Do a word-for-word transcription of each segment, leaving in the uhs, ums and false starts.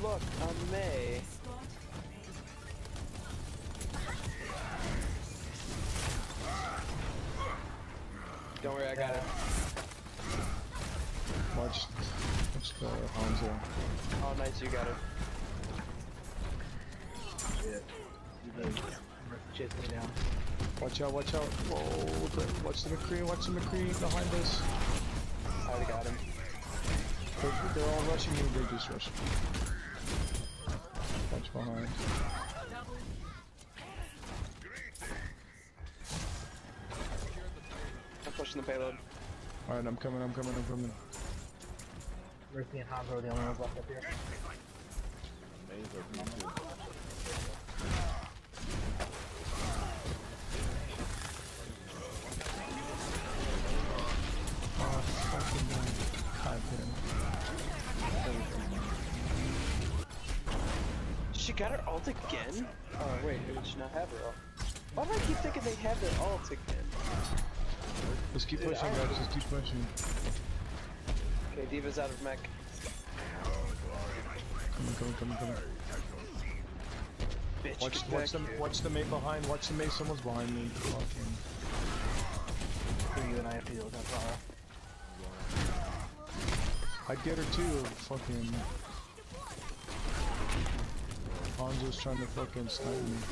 look, on May. Don't worry, I got it. Watch, watch the Hanzo. Oh, nice, you got it. Yeah. Chase me down. Watch out, watch out. Whoa, watch the McCree, watch the McCree behind us. I already got him. They're, they're all rushing me, they're just rushing. Watch behind. I'm pushing the payload. Alright, I'm coming, I'm coming, I'm coming. Mercy and Hanzo are the only ones left up here. Oh, fucking God damn. She got her ult again? Oh wait, did she not have her ult? Why do I keep thinking they have their ult again? Let's keep pushing, guys, let's keep pushing. Okay, D.Va's out of mech. Coming, coming, coming, coming. Bitch, Watch, get watch, back the, here. watch the mate behind, watch the mate, someone's behind me. Fucking. For you and I have to deal with that Zara. I'd get her too, fucking. Hanzo's trying to fucking snipe me.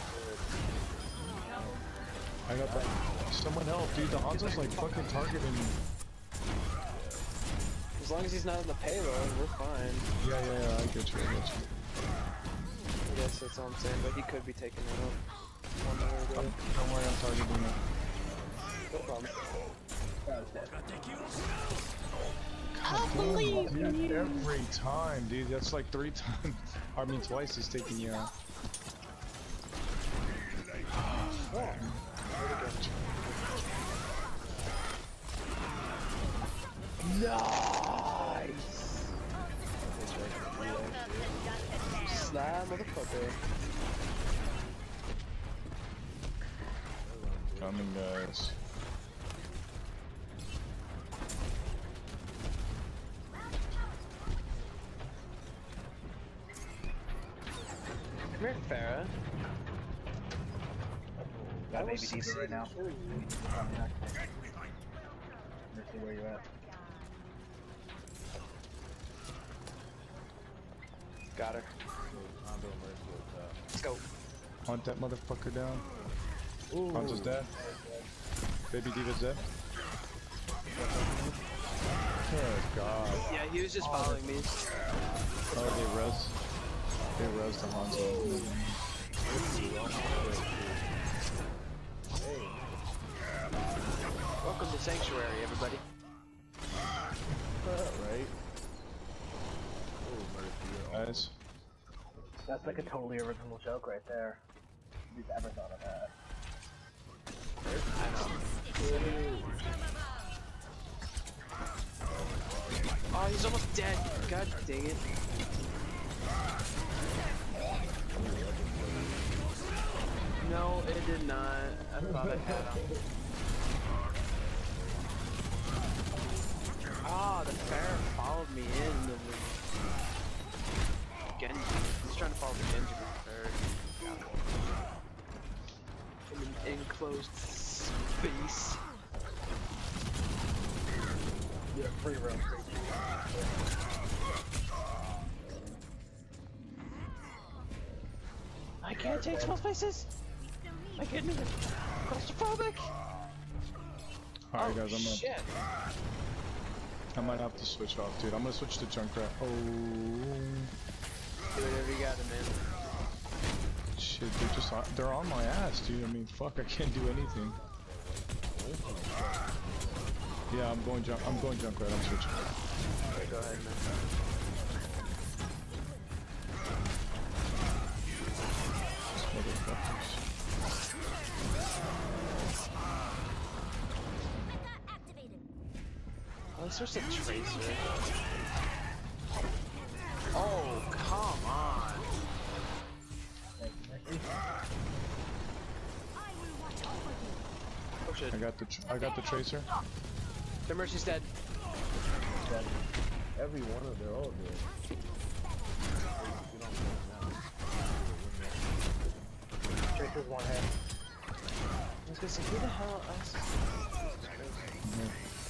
I got that. Someone help, dude. The Hanzo's like fucking targeting me. As long as he's not on the payload, we're fine. Yeah, yeah, yeah, I get you, I get you. I guess that's all I'm saying, but he could be taking it out. One way or the I'm, other. don't worry, I'm targeting it. No problem. God damn, dude, every time, dude. That's like three times. I mean, twice he's taking you out. Nice! Slime motherfucker. Coming, guys. Come here, Farah. Got baby was D.Va right now. succeeding. Mercy, where you at? Got her. Let's go. Hunt that motherfucker down. Hanzo's dead. Baby D.Va's dead. Oh god. Yeah, he was just following me. Oh, they res. They res the Hanzo. Welcome to Sanctuary, everybody. Right. Guys. That's like a totally original joke right there. Who's ever thought of that? I know. Oh, he's almost dead. God dang it. No, it did not. I thought I had him. Ah, oh, the Pharah followed me in the Genji. He's trying to follow the Genji with the in an enclosed space. Yeah, free roam. I can't take small spaces. My goodness, claustrophobic. Alright, Oh, guys, I'm gonna. shit. I might have to switch off, dude. I'm gonna switch to Junkrat. Oh. Do whatever you got, man. Shit, they're just on, they're on my ass, dude. I mean, fuck, I can't do anything. Yeah, I'm going junk. I'm going Junkrat. I'm switching. Okay, go ahead, man. Motherfuckers. Oh, it's just a tracer. Oh, come on. Oh shit. I got the tr I got the tracer. The Mercy's dead. Every one of their own, dude. Because who the hell else? Mhm.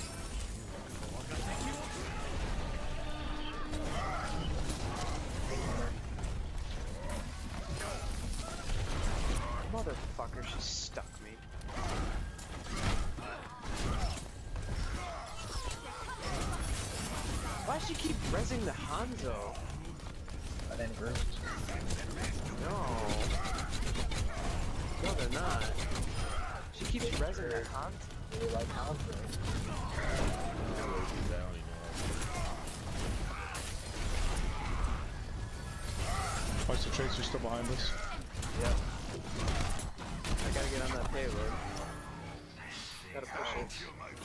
Motherfucker, she stuck me. Why does she keep rezzing the Hanzo? Are they in groups? No. No, they're not. She keeps rezzing the Hanzo. Really like Hanzo. Watch the Tracer still behind us. Yep. I gotta get on that payload. Gotta push it.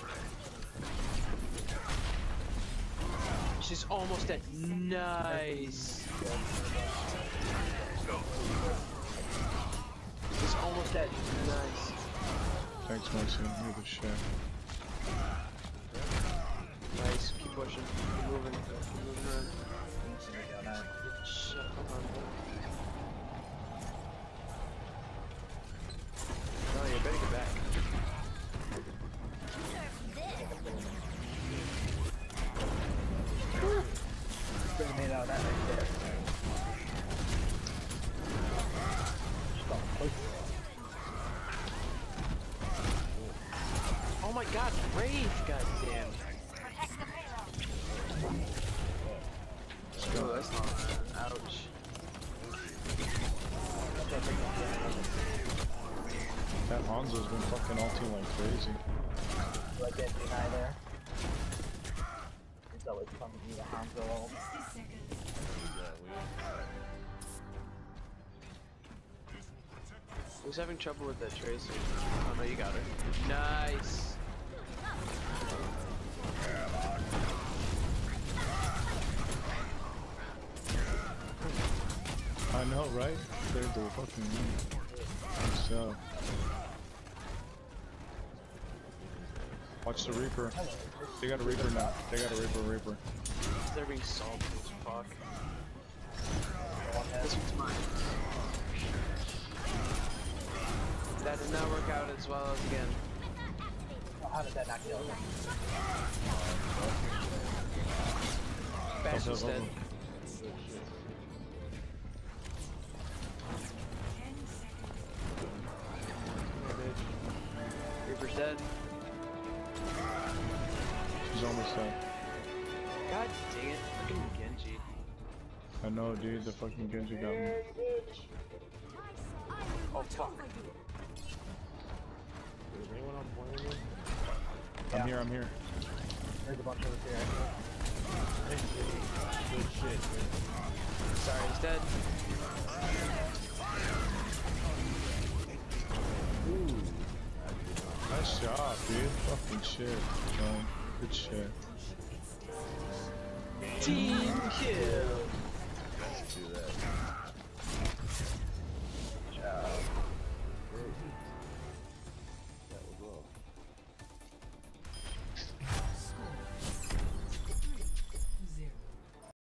She's almost at nice. She's almost at nice. Thanks, Marcy. You're the shit. Nice. Keep pushing. Keep moving. Keep moving around. Shut up on that. Oh, you better get back. Could have made out of that right there. Stop. Oh my god, Wraith, goddamn. Oh, that's not. Ouch. That Hanzo's been fucking ulting like crazy. Like that deny there. It's always fun to be a Hanzo ult. Who's having trouble with that Tracer? Oh no, you got her. Nice. I know, right? They're the fucking so. Watch the Reaper. They got a Reaper now. They got a Reaper, Reaper. They're being salty as fuck. This one's mine. That did not work out as well as again. Oh, how did that not kill him? Bastion's dead. Reaper's dead. She's almost dead. God dang it, fucking Genji. I know, dude. The fucking Genji got me. Oh fuck. I'm here. I'm here. There's a bunch of us here. Good shit. Sorry, he's dead. Ooh. Nice job, dude. Fucking shit. John. Good shit. Team kill.